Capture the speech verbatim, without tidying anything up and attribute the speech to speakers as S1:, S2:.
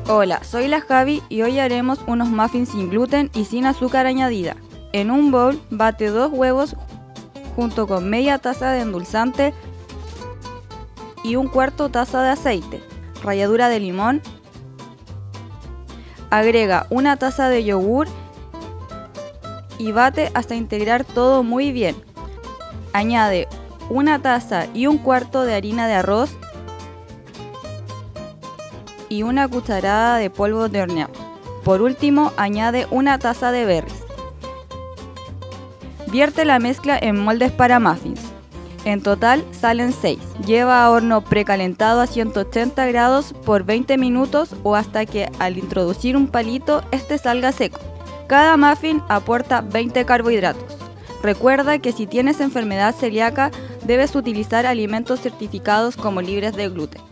S1: Hola, soy la Javi y hoy haremos unos muffins sin gluten y sin azúcar añadida. En un bowl bate dos huevos junto con media taza de endulzante y un cuarto taza de aceite, ralladura de limón. Agrega una taza de yogur y bate hasta integrar todo muy bien. Añade una taza y un cuarto de harina de arroz y una cucharada de polvo de hornear. Por último, añade una taza de berries. Vierte la mezcla en moldes para muffins. En total salen seis. Lleva a horno precalentado a ciento ochenta grados por veinte minutos o hasta que al introducir un palito este salga seco. Cada muffin aporta veinte carbohidratos. Recuerda que si tienes enfermedad celíaca debes utilizar alimentos certificados como libres de gluten.